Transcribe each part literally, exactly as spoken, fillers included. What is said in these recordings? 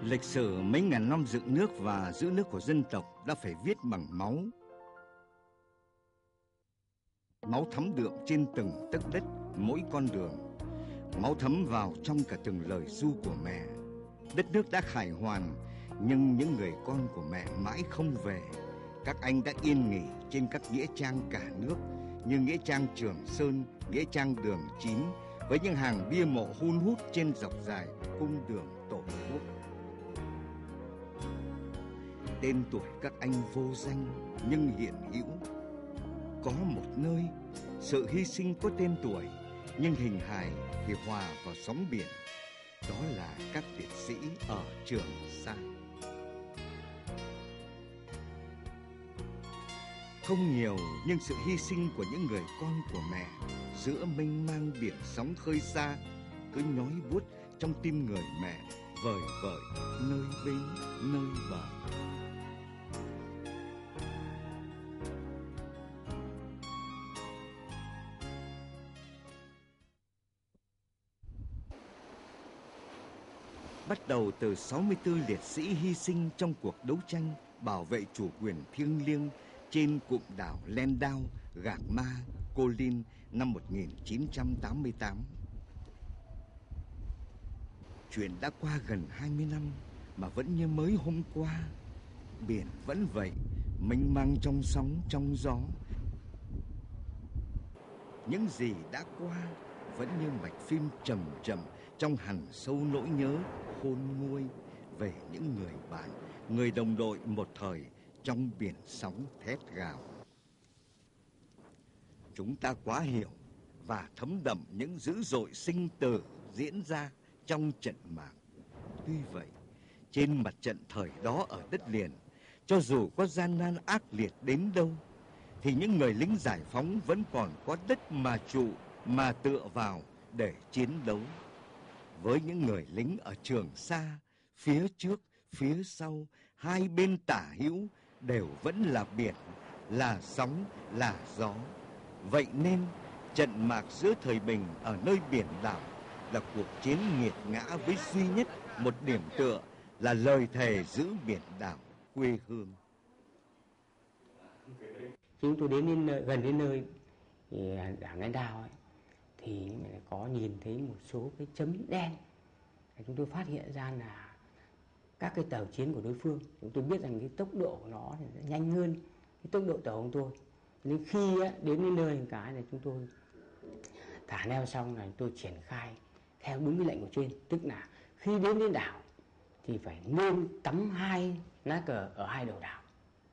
Lịch sử mấy ngàn năm dựng nước và giữ nước của dân tộc đã phải viết bằng máu. Máu thấm đượm trên từng tấc đất, mỗi con đường. Máu thấm vào trong cả từng lời ru của mẹ. Đất nước đã khải hoàn, nhưng những người con của mẹ mãi không về. Các anh đã yên nghỉ trên các nghĩa trang cả nước, như nghĩa trang Trường Sơn, nghĩa trang Đường Chín, với những hàng bia mộ hun hút trên dọc dài cung đường Tổ quốc. Tên tuổi các anh vô danh nhưng hiện hữu. Có một nơi sự hy sinh có tên tuổi, nhưng hình hài thì hòa vào sóng biển. Đó là các liệt sĩ ở Trường Sa. Không nhiều, nhưng sự hy sinh của những người con của mẹ giữa mênh mang biển sóng khơi xa cứ nhói buốt trong tim người mẹ, vời vợi nơi bến nơi bờ. Bắt đầu từ sáu mươi tư liệt sĩ hy sinh trong cuộc đấu tranh bảo vệ chủ quyền thiêng liêng trên cụm đảo Landau, Gạc Ma, Cô Linh năm một nghìn chín trăm tám mươi tám. Chuyện đã qua gần hai mươi năm mà vẫn như mới hôm qua. Biển vẫn vậy, mênh mang trong sóng trong gió. Những gì đã qua vẫn như mạch phim chậm chậm trong hằn sâu nỗi nhớ khôn nguôi về những người bạn, người đồng đội một thời trong biển sóng thét gào. Chúng ta quá hiểu và thấm đậm những dữ dội sinh tử diễn ra trong trận mạc. Tuy vậy, trên mặt trận thời đó ở đất liền, cho dù có gian nan ác liệt đến đâu, thì những người lính giải phóng vẫn còn có đất mà trụ, mà tựa vào để chiến đấu. Với những người lính ở Trường Sa, phía trước, phía sau, hai bên tả hữu đều vẫn là biển, là sóng, là gió. Vậy nên, trận mạc giữa thời bình ở nơi biển đảo là cuộc chiến nghiệt ngã với duy nhất một điểm tựa là lời thề giữ biển đảo quê hương. Chúng tôi đến, đến nơi, gần đến nơi thì đảo Landau ấy, thì có nhìn thấy một số cái chấm đen. Chúng tôi phát hiện ra là các cái tàu chiến của đối phương. Chúng tôi biết rằng cái tốc độ của nó nhanh hơn cái tốc độ tàu của tôi. Nên khi á, đến đến nơi cái này chúng tôi thả neo xong là tôi triển khai theo đúng cái lệnh của trên. Tức là khi đến đến đảo thì phải nên cắm hai lá cờ ở hai đầu đảo.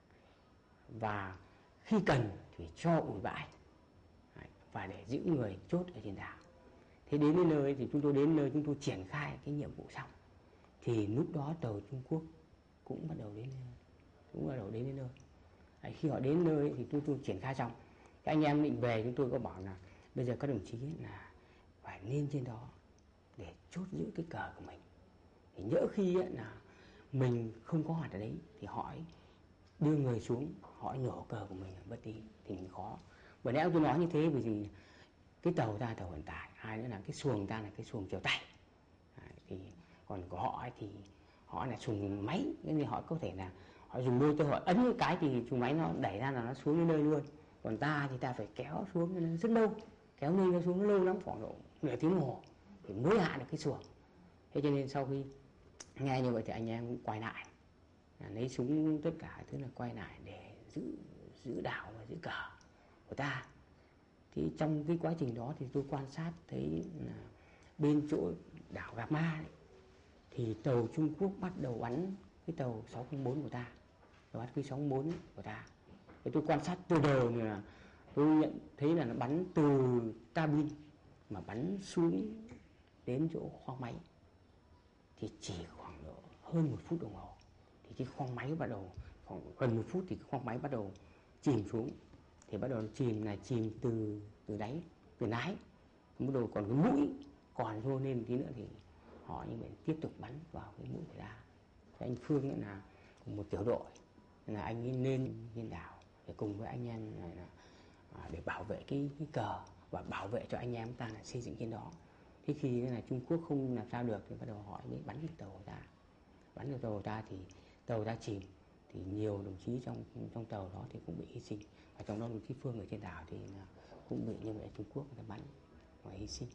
Và khi cần thì cho ủi bãi và để giữ người chốt ở trên đảo. Thế đến đến nơi thì chúng tôi đến nơi chúng tôi triển khai cái nhiệm vụ xong. Thì lúc đó tàu Trung Quốc cũng bắt đầu đến cũng bắt đầu đến đến nơi. Đấy, khi họ đến nơi thì chúng tôi triển khai xong. Các anh em định về chúng tôi có bảo là bây giờ các đồng chí là phải lên trên đó để chốt giữ cái cờ của mình. Thì nhỡ khi ấy, là mình không có mặt ở đấy thì họ đưa người xuống, họ nổ cờ của mình mất đi thì mình khó. Bởi lẽ tôi nói như thế bởi vì cái tàu ta tàu vận tải, hai nữa là cái xuồng ta là cái xuồng chèo tay. Đấy, thì còn của họ ấy thì họ là xuồng máy, nên họ có thể là họ dùng đôi tay họ ấn một cái thì xuồng máy nó đẩy ra là nó xuống đến nơi luôn. Còn ta thì ta phải kéo xuống rất lâu, kéo lên nó xuống lâu lắm, khoảng độ nửa tiếng đồng hồ thì mới hạ được cái xuồng. Thế cho nên sau khi nghe như vậy thì anh em cũng quay lại, lấy súng tất cả thứ là quay lại để giữ giữ đảo và giữ cờ của ta. Thì trong cái quá trình đó thì tôi quan sát thấy là bên chỗ đảo Gạc Ma ấy, thì tàu Trung Quốc bắt đầu bắn cái tàu sáu không bốn của ta, bắt cái sáu không bốn của ta. Thì tôi quan sát từ đầu là tôi nhận thấy là nó bắn từ cabin mà bắn xuống đến chỗ khoang máy thì chỉ khoảng độ hơn một phút đồng hồ thì cái khoang máy bắt đầu khoảng gần một phút thì cái khoang máy bắt đầu chìm xuống. Thì bắt đầu chìm là chìm từ từ đáy, từ lái, bắt đầu còn cái mũi còn vô lên tí nữa thì họ như vậy tiếp tục bắn vào cái mũi của ta. Thì anh Phương ấy là một tiểu đội, là anh ấy lên trên đảo để cùng với anh em này là để bảo vệ cái, cái cờ và bảo vệ cho anh em ta là xây dựng trên đó. Thế khi là Trung Quốc không làm sao được thì bắt đầu họ mới bắn cái tàu của ta. bắn được tàu ta thì tàu ta chìm, thì nhiều đồng chí trong trong tàu đó thì cũng bị hy sinh, và trong đó đồng chí Phương ở trên đảo thì cũng bị như vậy Trung Quốc người ta bắn và hy sinh.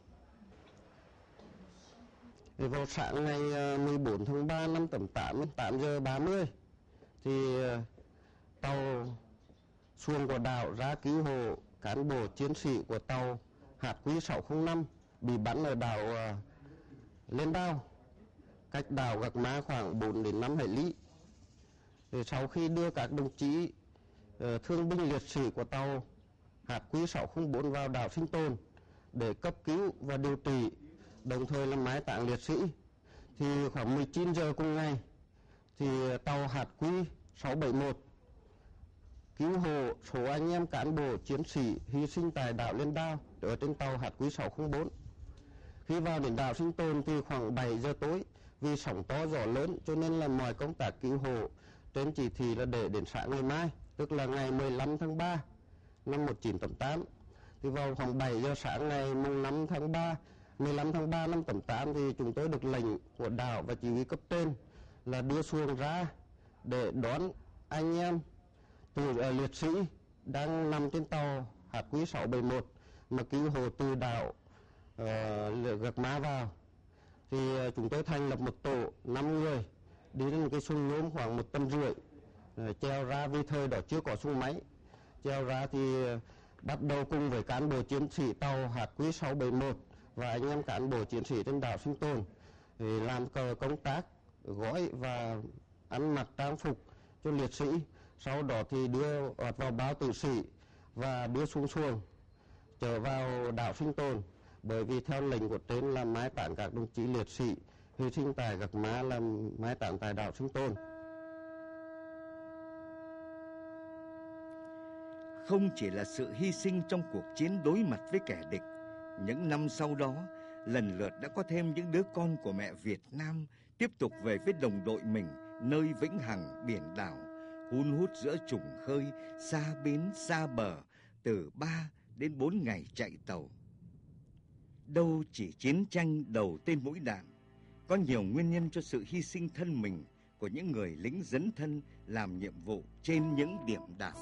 Vào sáng ngày mười bốn tháng ba năm tám tám, tám giờ ba mươi thì tàu xuồng của đảo ra cứu hộ cán bộ chiến sĩ của tàu H Q sáu không năm bị bắn ở đảo Lên Đao, cách đảo Gạc Má khoảng bốn đến năm hải lý. Thì sau khi đưa các đồng chí uh, thương binh liệt sĩ của tàu H Q sáu không bốn vào đảo sinh tồn để cấp cứu và điều trị, đồng thời là mai táng liệt sĩ, thì khoảng mười chín giờ cùng ngày thì tàu H Q sáu bảy mốt cứu hộ số anh em cán bộ chiến sĩ hy sinh tại đảo Lên Đao ở trên tàu H Q sáu không bốn. Khi vào đến đảo sinh tồn thì khoảng bảy giờ tối, vì sóng to gió lớn cho nên là mọi công tác cứu hộ trên chỉ thị là để đến sáng ngày mai, tức là ngày mười lăm tháng ba năm một nghìn chín trăm tám mươi tám. Thì vào khoảng bảy giờ sáng ngày mùng năm tháng ba, mười lăm tháng ba năm một nghìn chín trăm tám mươi tám thì chúng tôi được lệnh của đảo và chỉ huy cấp trên là đưa xuồng ra để đón anh em từ uh, liệt sĩ đang nằm trên tàu H Q sáu bảy mốt mà cứu hộ từ đảo uh, Gạc Má vào. Thì uh, chúng tôi thành lập một tổ năm người đi đến một cái xuồng nhôm khoảng một tấn rưỡi, uh, treo ra, vì thời đó chưa có xuồng máy, treo ra thì uh, bắt đầu cùng với cán bộ chiến sĩ tàu H Q sáu bảy mốt và anh em cán bộ chiến sĩ trên đảo sinh tồn thì làm công tác gói và ăn mặc trang phục cho liệt sĩ. Sau đó thì đưa vào báo tử sĩ và đưa xuống xuồng trở vào đảo sinh tồn, bởi vì theo lệnh của trên là mai táng các đồng chí liệt sĩ hy sinh tại Gạc Má là mai táng tại đảo sinh tồn. Không chỉ là sự hy sinh trong cuộc chiến đối mặt với kẻ địch, những năm sau đó, lần lượt đã có thêm những đứa con của mẹ Việt Nam tiếp tục về với đồng đội mình nơi vĩnh hằng biển đảo, hun hút giữa trùng khơi, xa bến xa bờ, từ ba đến bốn ngày chạy tàu. Đâu chỉ chiến tranh đầu tên mũi đạn, có nhiều nguyên nhân cho sự hy sinh thân mình của những người lính dấn thân làm nhiệm vụ trên những điểm đảo.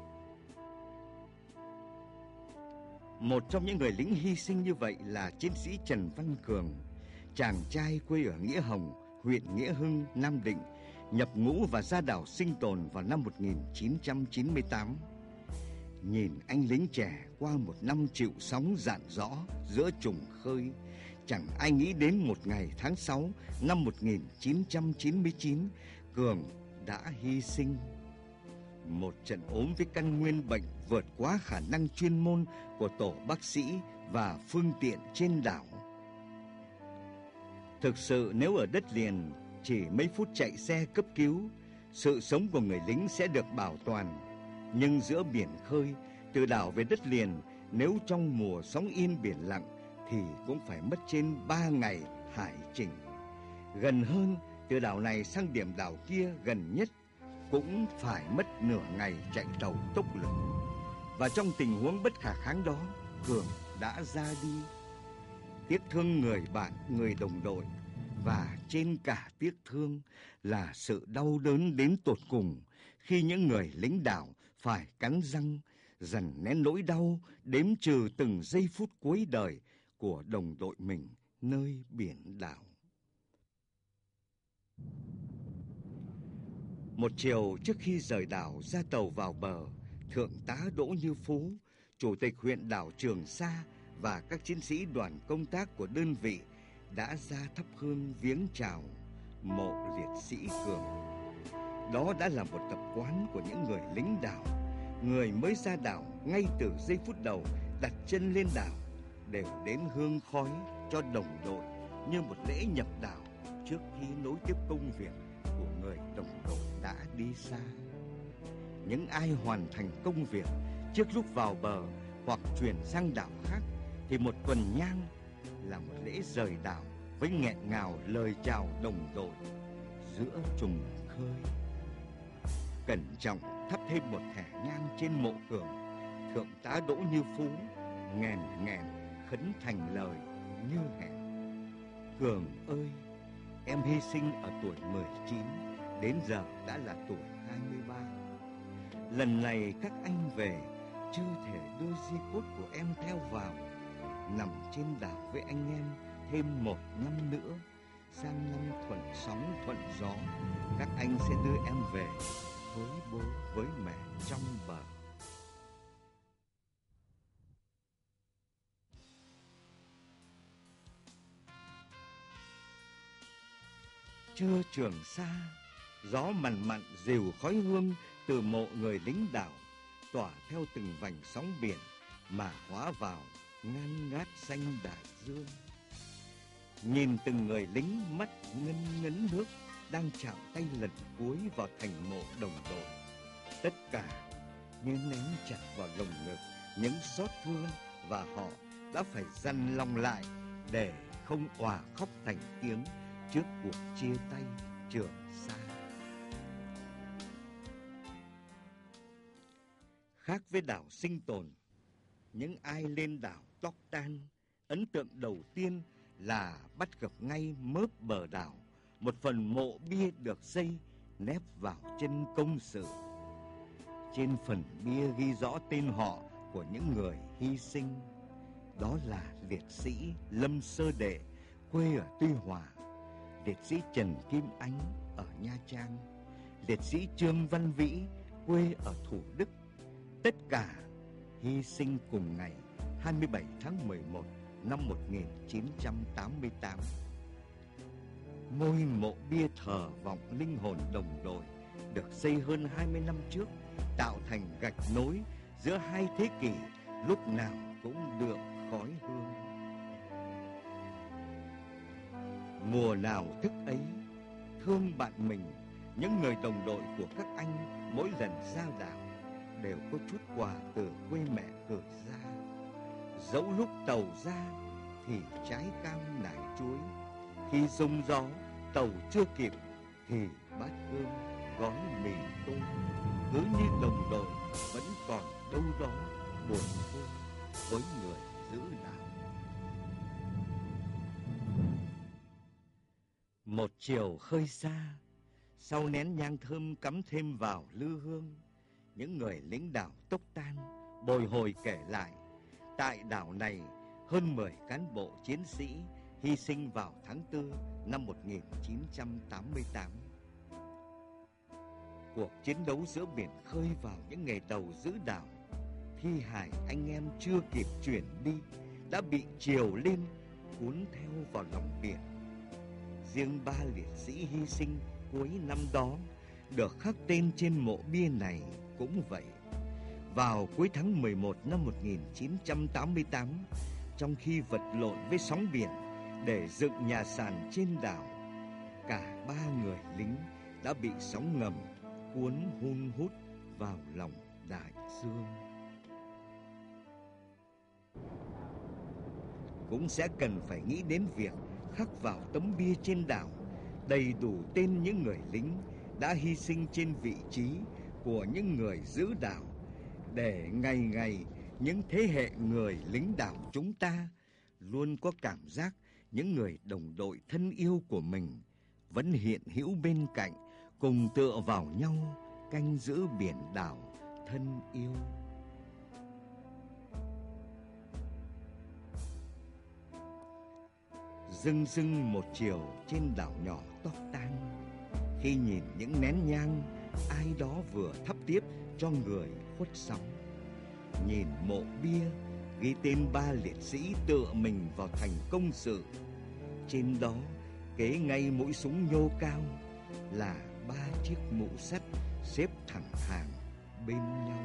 Một trong những người lính hy sinh như vậy là chiến sĩ Trần Văn Cường, chàng trai quê ở Nghĩa Hồng, huyện Nghĩa Hưng, Nam Định, nhập ngũ và ra đảo sinh tồn vào năm một nghìn chín trăm chín mươi tám. Nhìn anh lính trẻ qua một năm chịu sóng dạn dõ giữa trùng khơi, chẳng ai nghĩ đến một ngày tháng sáu năm một nghìn chín trăm chín mươi chín, Cường đã hy sinh. Một trận ốm với căn nguyên bệnh vượt quá khả năng chuyên môn của tổ bác sĩ và phương tiện trên đảo. Thực sự nếu ở đất liền chỉ mấy phút chạy xe cấp cứu, sự sống của người lính sẽ được bảo toàn. Nhưng giữa biển khơi, từ đảo về đất liền, nếu trong mùa sóng yên biển lặng thì cũng phải mất trên ba ngày hải trình. Gần hơn, từ đảo này sang điểm đảo kia gần nhất cũng phải mất nửa ngày chạy tàu tốc lực. Và trong tình huống bất khả kháng đó, Cường đã ra đi. Tiếc thương người bạn, người đồng đội, và trên cả tiếc thương là sự đau đớn đến tột cùng khi những người lính đảo phải cắn răng dằn nén nỗi đau, đếm trừ từng giây phút cuối đời của đồng đội mình nơi biển đảo. Một chiều trước khi rời đảo ra tàu vào bờ, Thượng tá Đỗ Như Phú, Chủ tịch huyện đảo Trường Sa và các chiến sĩ đoàn công tác của đơn vị đã ra thắp hương viếng chào mộ liệt sĩ Cường. Đó đã là một tập quán của những người lính đảo. Người mới ra đảo ngay từ giây phút đầu đặt chân lên đảo đều đến hương khói cho đồng đội như một lễ nhập đảo trước khi nối tiếp công việc của người đồng đội đã đi xa. Những ai hoàn thành công việc trước lúc vào bờ hoặc chuyển sang đảo khác thì một tuần nhang là một lễ rời đảo với nghẹn ngào lời chào đồng đội giữa trùng khơi. Cẩn trọng thắp thêm một thẻ nhang trên mộ Cường, Thượng tá Đỗ Như Phú nghèn nghèn khấn thành lời như hẹn: Cường ơi, em hy sinh ở tuổi mười chín, đến giờ đã là tuổi hai mươi ba. Lần này các anh về, chưa thể đưa di cốt của em theo vào, nằm trên đảo với anh em thêm một năm nữa. Sang năm thuận sóng thuận gió, các anh sẽ đưa em về với bố với mẹ trong bờ. Trưa Trường Sa, gió mặn mặn dìu khói hương từ mộ người lính đảo, tỏa theo từng vành sóng biển mà hóa vào ngăn ngát xanh đại dương. Nhìn từng người lính mắt ngân ngấn nước đang chạm tay lần cuối vào thành mộ đồng đội, tất cả như nén chặt vào lồng ngực những xót thương, và họ đã phải dằn lòng lại để không òa khóc thành tiếng trước cuộc chia tay Trường Sa. Khác với đảo Sinh Tồn, những ai lên đảo Tóc Tan, ấn tượng đầu tiên là bắt gặp ngay mớp bờ đảo một phần mộ bia được xây nép vào chân công sự. Trên phần bia ghi rõ tên họ của những người hy sinh. Đó là liệt sĩ Lâm Sơ Đệ, quê ở Tuy Hòa; liệt sĩ Trần Kim Ánh ở Nha Trang; liệt sĩ Trương Văn Vĩ, quê ở Thủ Đức. Tất cả hy sinh cùng ngày hai mươi bảy tháng mười một năm một nghìn chín trăm tám mươi tám. Ngôi mộ bia thờ vọng linh hồn đồng đội được xây hơn hai mươi năm trước, tạo thành gạch nối giữa hai thế kỷ, lúc nào cũng đượm khói hương. Mùa nào thức ấy, thương bạn mình, những người đồng đội của các anh mỗi lần ra đảo đều có chút quà từ quê mẹ gửi ra. Dẫu lúc tàu ra thì trái cam nải chuối, khi rung gió tàu chưa kịp thì bát cơm gói mì tôm, cứ như đồng đội vẫn còn đâu đó buồn thương với người giữ đảo. Một chiều khơi xa, sau nén nhang thơm cắm thêm vào lư hương, những người lính đảo Tốc Tan bồi hồi kể lại, tại đảo này hơn mười cán bộ chiến sĩ hy sinh vào tháng tư năm một nghìn chín trăm tám mươi tám. Cuộc chiến đấu giữa biển khơi vào những ngày đầu giữ đảo, thi hài anh em chưa kịp chuyển đi đã bị triều lên cuốn theo vào lòng biển. Riêng ba liệt sĩ hy sinh cuối năm đó được khắc tên trên mộ bia này cũng vậy. Vào cuối tháng mười một năm một nghìn chín trăm tám mươi tám, trong khi vật lộn với sóng biển để dựng nhà sàn trên đảo, cả ba người lính đã bị sóng ngầm cuốn hun hút vào lòng đại dương. Cũng sẽ cần phải nghĩ đến việc khắc vào tấm bia trên đảo đầy đủ tên những người lính đã hy sinh trên vị trí của những người giữ đảo, để ngày ngày những thế hệ người lính đảo chúng ta luôn có cảm giác những người đồng đội thân yêu của mình vẫn hiện hữu bên cạnh, cùng tựa vào nhau canh giữ biển đảo thân yêu. Rưng rưng một chiều trên đảo nhỏ Tóc Tan, khi nhìn những nén nhang ai đó vừa thắp tiếp cho người khuất sóng, nhìn mộ bia ghi tên ba liệt sĩ tựa mình vào thành công sự, trên đó kế ngay mũi súng nhô cao là ba chiếc mũ sắt xếp thẳng hàng bên nhau.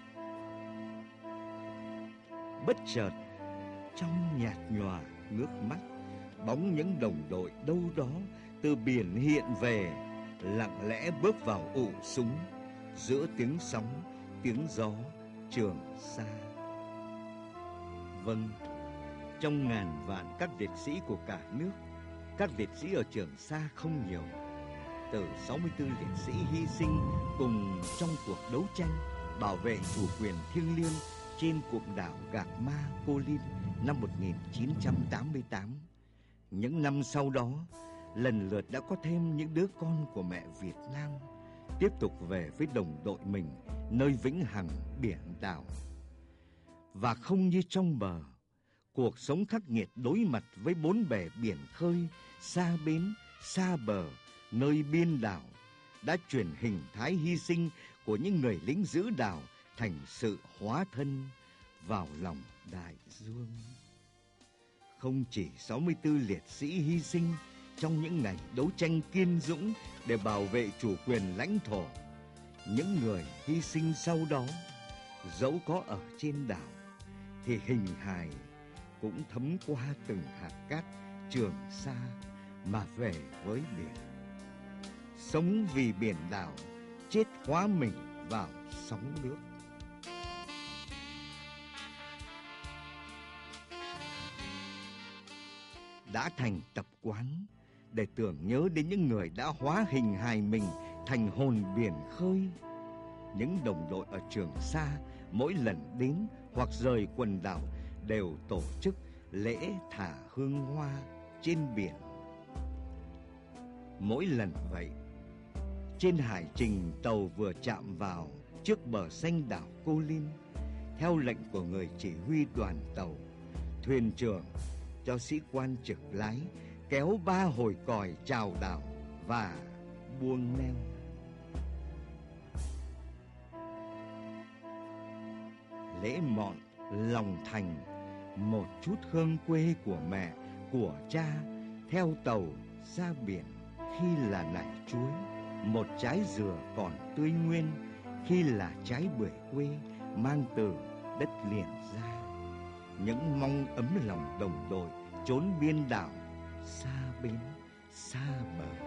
Bất chợt, trong nhạt nhòa ngước mắt, bóng những đồng đội đâu đó từ biển hiện về, lặng lẽ bước vào ụ súng giữa tiếng sóng, tiếng gió Trường Sa. Vâng, trong ngàn vạn các liệt sĩ của cả nước, các liệt sĩ ở Trường Sa không nhiều. Từ sáu mươi tư liệt sĩ hy sinh cùng trong cuộc đấu tranh bảo vệ chủ quyền thiêng liêng trên cụm đảo Gạc Ma, Cô Linh năm một nghìn chín trăm tám mươi tám. Những năm sau đó, lần lượt đã có thêm những đứa con của mẹ Việt Nam tiếp tục về với đồng đội mình nơi vĩnh hằng biển đảo. Và không như trong bờ, cuộc sống khắc nghiệt đối mặt với bốn bề biển khơi, xa bến, xa bờ, nơi biên đảo đã chuyển hình thái hy sinh của những người lính giữ đảo thành sự hóa thân vào lòng đại dương. Không chỉ sáu mươi tư liệt sĩ hy sinh trong những ngày đấu tranh kiên dũng để bảo vệ chủ quyền lãnh thổ, những người hy sinh sau đó, dẫu có ở trên đảo, thì hình hài cũng thấm qua từng hạt cát Trường Sa mà về với biển. Sống vì biển đảo, chết hóa mình vào sóng nước. Đã thành tập quán để tưởng nhớ đến những người đã hóa hình hài mình thành hồn biển khơi. Những đồng đội ở Trường Sa mỗi lần đến hoặc rời quần đảo đều tổ chức lễ thả hương hoa trên biển. Mỗi lần vậy, trên hải trình tàu vừa chạm vào trước bờ xanh đảo Cô Linh, theo lệnh của người chỉ huy đoàn tàu, thuyền trưởng cho sĩ quan trực lái kéo ba hồi còi chào đảo và buông neo. Lễ mọn lòng thành, một chút hương quê của mẹ, của cha, theo tàu ra biển khi là nải chuối, một trái dừa còn tươi nguyên khi là trái bưởi quê mang từ đất liền ra. Những mong ấm lòng đồng đội trốn biên đảo, xa bến, xa bờ.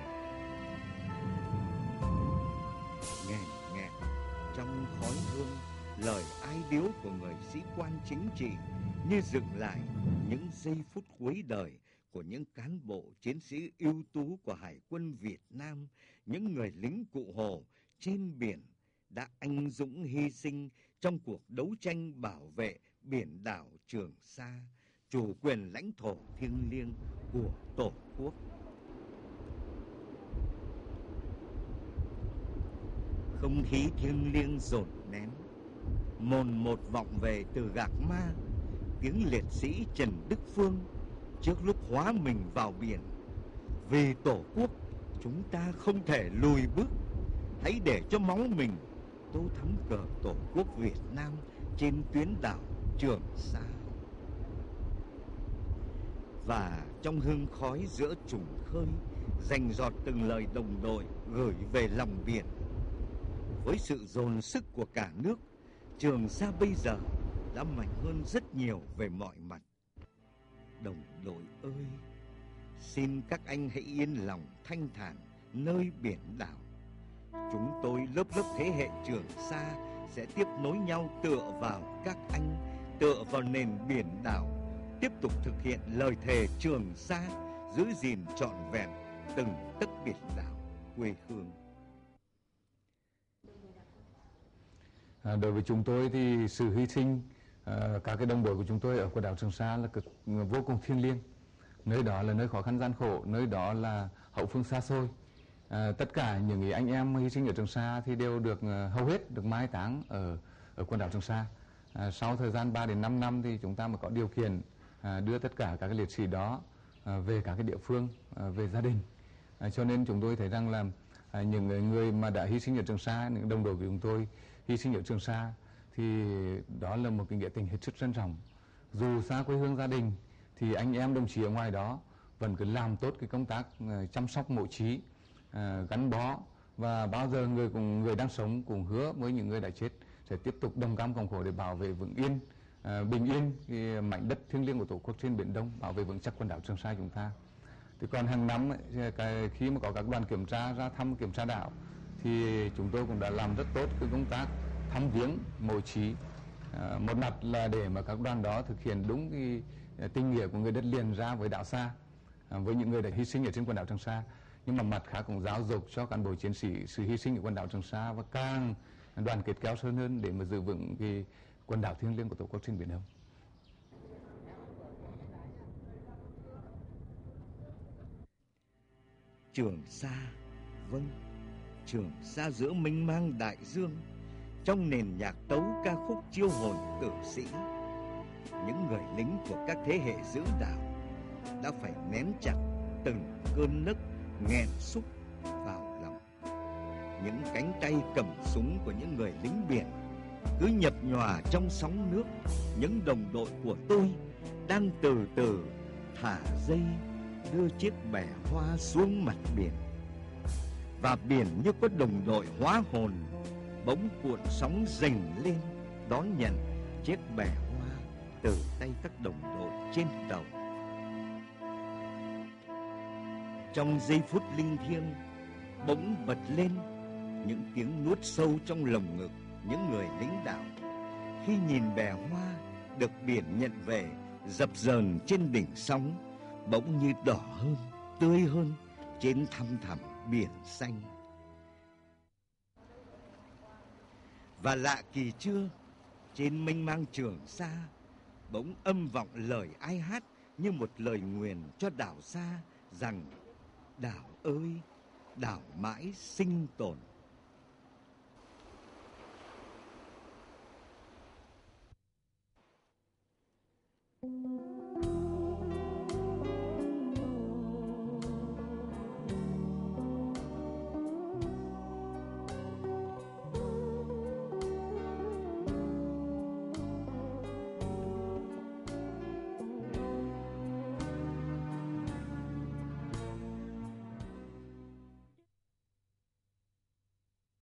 Nghẹn nghẹn trong khói hương, lời ai điếu của người sĩ quan chính trị như dừng lại những giây phút cuối đời của những cán bộ chiến sĩ ưu tú của Hải quân Việt Nam, những người lính cụ Hồ trên biển đã anh dũng hy sinh trong cuộc đấu tranh bảo vệ biển đảo Trường Sa, chủ quyền lãnh thổ thiêng liêng của Tổ quốc. Không khí thiêng liêng dồn nén, mồn một vọng về từ Gạc Ma, tiếng liệt sĩ Trần Đức Phương trước lúc hóa mình vào biển. Vì Tổ quốc, chúng ta không thể lùi bước. Hãy để cho máu mình tô thắm cờ Tổ quốc Việt Nam trên tuyến đảo Trường Sa. Và trong hương khói giữa trùng khơi, dành giọt từng lời đồng đội gửi về lòng biển. Với sự dồn sức của cả nước, Trường Sa bây giờ đã mạnh hơn rất nhiều về mọi mặt. Đồng đội ơi, xin các anh hãy yên lòng thanh thản nơi biển đảo. Chúng tôi lớp lớp thế hệ Trường Sa sẽ tiếp nối nhau tựa vào các anh, tựa vào nền biển đảo, tiếp tục thực hiện lời thề Trường Sa, giữ gìn trọn vẹn từng tấc biển đảo quê hương. À, đối với chúng tôi thì sự hy sinh à, các cái đồng đội của chúng tôi ở quần đảo Trường Sa là cực vô cùng thiêng liêng. Nơi đó là nơi khó khăn gian khổ, nơi đó là hậu phương xa xôi. À, tất cả những anh em hy sinh ở Trường Sa thì đều được hầu hết được mai táng ở ở quần đảo Trường Sa. À, sau thời gian ba đến năm năm thì chúng ta mới có điều kiện à, đưa tất cả các cái liệt sĩ đó à, về các cái địa phương, à, về gia đình. À, cho nên chúng tôi thấy rằng là à, những người, người mà đã hy sinh ở Trường Sa, những đồng đội của chúng tôi hy sinh ở Trường Sa thì đó là một cái nghĩa tình hết sức trân trọng. Dù xa quê hương gia đình thì anh em đồng chí ở ngoài đó vẫn cứ làm tốt cái công tác uh, chăm sóc mộ chí, uh, gắn bó, và bao giờ người cùng người đang sống cùng hứa với những người đã chết sẽ tiếp tục đồng cam cộng khổ để bảo vệ vững yên, uh, bình yên cái mảnh đất thiêng liêng của Tổ quốc trên biển Đông, bảo vệ vững chắc quần đảo Trường Sa chúng ta. Thì còn hàng năm ấy, cái, khi mà có các đoàn kiểm tra ra thăm kiểm tra đảo thì chúng tôi cũng đã làm rất tốt cái công tác thăm viếng mộ chí. À, một mặt là để mà các đoàn đó thực hiện đúng cái tình nghĩa của người đất liền ra với đảo xa, à, với những người đã hy sinh ở trên quần đảo Trường Sa, nhưng mà mặt khác cũng giáo dục cho cán bộ chiến sĩ sự hy sinh ở quần đảo Trường Sa và càng đoàn kết kéo sơn hơn để mà giữ vững cái quần đảo thiêng liêng của Tổ quốc trên biển Đông. Trường Sa, vâng, Trường Sa giữa mênh mang đại dương, trong nền nhạc tấu ca khúc chiêu hồn tử sĩ. Những người lính của các thế hệ giữ đảo đã phải nén chặt từng cơn nức nghẹn xúc vào lòng. Những cánh tay cầm súng của những người lính biển cứ nhập nhòa trong sóng nước. Những đồng đội của tôi đang từ từ thả dây đưa chiếc bè hoa xuống mặt biển. Và biển như có đồng đội hóa hồn, bỗng cuộn sóng rình lên đón nhận chiếc bè hoa từ tay các đồng đội trên tàu. Trong giây phút linh thiêng, bỗng bật lên những tiếng nuốt sâu trong lồng ngực những người lính đảo khi nhìn bè hoa được biển nhận về dập dờn trên đỉnh sóng, bỗng như đỏ hơn, tươi hơn trên thăm thẳm biển xanh. Và lạ kỳ chưa, trên mênh mang Trường Sa bỗng âm vọng lời ai hát như một lời nguyền cho đảo xa rằng: đảo ơi, đảo mãi sinh tồn. Thank you.